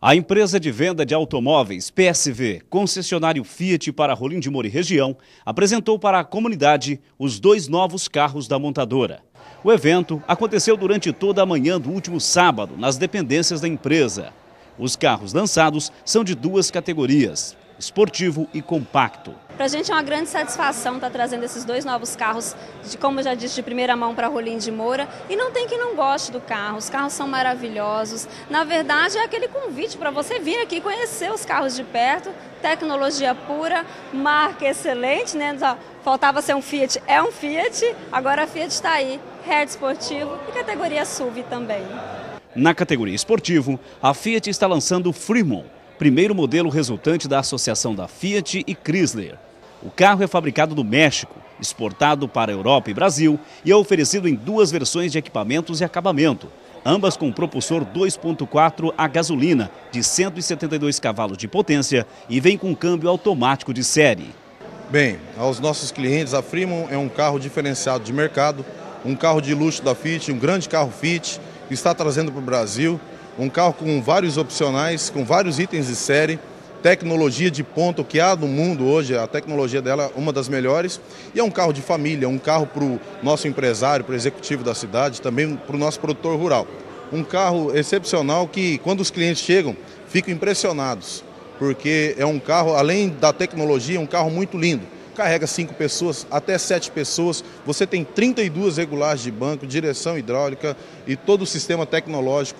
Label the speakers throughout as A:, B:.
A: A empresa de venda de automóveis PSV, concessionário Fiat para Rolim de Moura e região, apresentou para a comunidade os 2 novos carros da montadora. O evento aconteceu durante toda a manhã do último sábado, nas dependências da empresa. Os carros lançados são de 2 categorias, esportivo e compacto.
B: Para a gente é uma grande satisfação estar trazendo esses 2 novos carros, como eu já disse, de primeira mão para Rolim de Moura. E não tem quem não goste do carro, os carros são maravilhosos. Na verdade, é aquele convite para você vir aqui conhecer os carros de perto, tecnologia pura, marca excelente, né? Faltava ser um Fiat, é um Fiat, agora a Fiat está aí, hatch esportivo e categoria SUV também.
A: Na categoria esportivo, a Fiat está lançando o Fremont, primeiro modelo resultante da associação da Fiat e Chrysler. O carro é fabricado no México, exportado para a Europa e Brasil e é oferecido em 2 versões de equipamentos e acabamento, ambas com propulsor 2.4 a gasolina de 172 cavalos de potência e vem com câmbio automático de série.
C: Bem, aos nossos clientes, a Fremont é um carro diferenciado de mercado, um carro de luxo da Fiat, um grande carro Fiat que está trazendo para o Brasil. Um carro com vários opcionais, com vários itens de série, tecnologia de ponta, o que há no mundo hoje, a tecnologia dela é uma das melhores. E é um carro de família, um carro para o nosso empresário, para o executivo da cidade, também para o nosso produtor rural. Um carro excepcional que, quando os clientes chegam, ficam impressionados, porque é um carro, além da tecnologia, um carro muito lindo. Carrega 5 pessoas, até 7 pessoas, você tem 32 regulagens de banco, direção hidráulica e todo o sistema tecnológico,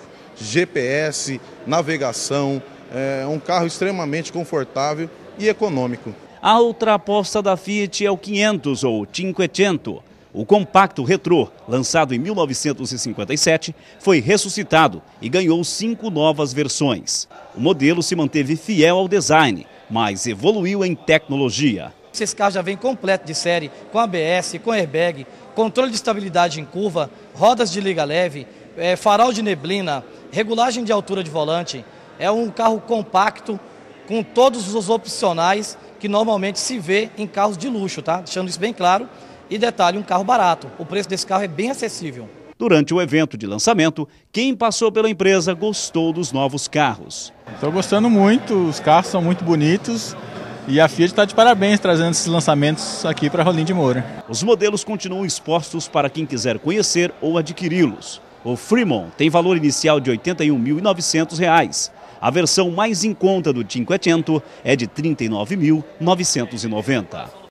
C: GPS, navegação, é um carro extremamente confortável e econômico.
A: A outra aposta da Fiat é o 500 ou Cinquecento. O compacto retrô, lançado em 1957, foi ressuscitado e ganhou 5 novas versões. O modelo se manteve fiel ao design, mas evoluiu em tecnologia.
D: Esse carro já vem completo de série, com ABS, com airbag, controle de estabilidade em curva, rodas de liga leve, farol de neblina, regulagem de altura de volante. É um carro compacto com todos os opcionais que normalmente se vê em carros de luxo, tá? Deixando isso bem claro. E detalhe, um carro barato. O preço desse carro é bem acessível.
A: Durante o evento de lançamento, quem passou pela empresa gostou dos novos carros.
E: Estou gostando muito, os carros são muito bonitos. E a Fiat está de parabéns trazendo esses lançamentos aqui para Rolim de Moura.
A: Os modelos continuam expostos para quem quiser conhecer ou adquiri-los. O Fremont tem valor inicial de R$ 81.900. A versão mais em conta do Cinquecento é de R$ 39.990.